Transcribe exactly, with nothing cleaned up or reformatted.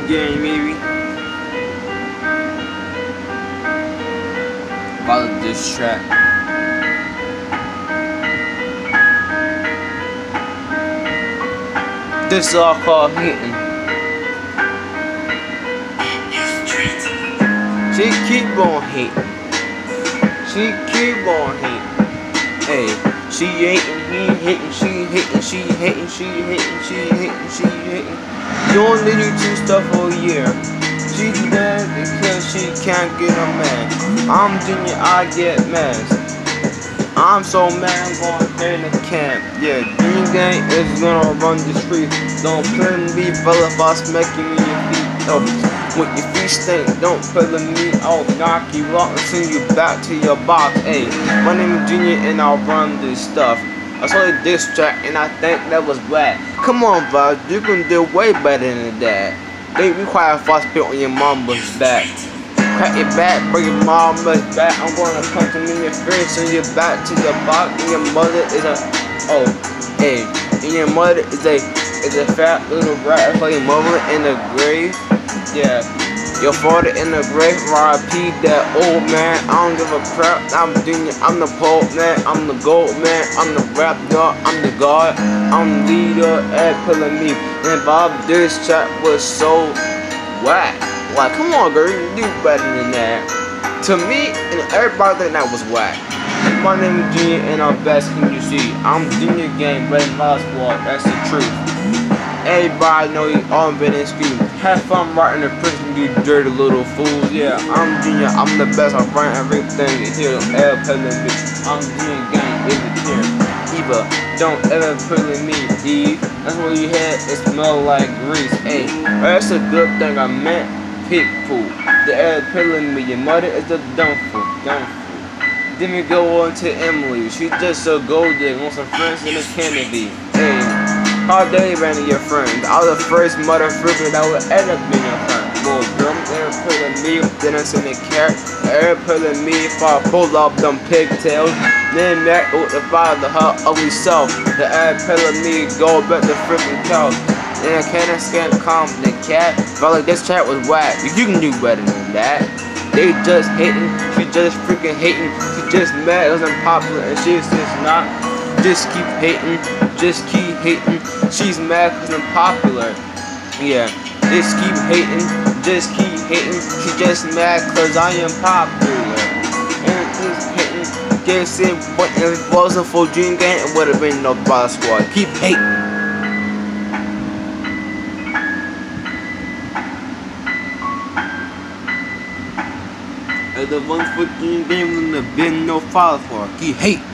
Gang, maybe. Follow this track. This is all called hitting. She keep on hating. She keep on hating. Hey, she hating, he hating, she hating, she hating, she hating, she hating, she hating. You only do two stuff for a year. She's mad because she can't get a man. I'm Junior, I get mad. I'm so mad, I'm going here in the camp. Yeah, Dream Gang is gonna run the street. Don't play me, fella, if I smack you in your feet. Oh, when your feet stink, don't play me. I'll knock you out and send you back to your box. Hey, my name is Junior and I'll run this stuff. I saw a diss track and I think that was whack. Come on, bro, you can do way better than that. They require a fast spit on your mama's back. Crack your back, bring your mama's back. I'm gonna punch him in your face, send you back to your box. And your mother is a, oh, hey, and your mother is a, is a fat little rat. That's like your mother in the grave. Yeah, your father in the grave. R I P that old man. I don't give a crap. I'm Junior. I'm the Pope man. I'm the gold man. I'm the rap dog. I'm the god. I'm the leader. Ed pulling me. And Bob, this track was so whack. Like, come on, girl, you can do better than that. To me, and everybody think that was whack. My name is Junior, and I'm best can you see. I'm Junior Gang, but in my squad, that's the truth. Everybody know you all been in school. Have fun writing the prison, you dirty little fools. Yeah, I'm Junior, I'm the best. I run everything. You hear them ever pulling me. I'm Junior Gang, is it here? Eva, don't ever pulling me, Eve. That's what you had. It smell like grease. Hey, that's a good thing I meant. Pig food. The air pulling me. Your mother is a dumb fool. Dumb fool. Then we go on to Emily. She just a gold digger on some friends in the Kennedy. Hey, how dare you ran to your friends? I was the first motherfucker that would end up being your friend. Boy, girl, air pulling me. Then I seen the cat. Air pulling me if I pull up them pigtails. Then that with the father, her ugly self. The air pulling me. Go back to freaking couch. And I can't scan calm the cat. But like this chat was whack. You can do better than that. They just hating. She just freaking hating. She just mad. It was unpopular and she's just not. Just keep hating. Just keep hating. She's mad because I'm popular. Yeah. Just keep hating. Just keep hating. She just mad because I am popular. And just hating. Guess it, but if it wasn't for Dream Gang, it would have been no boss squad. Keep hating. The one for Dream Gang wouldn't have been no father for. He hate.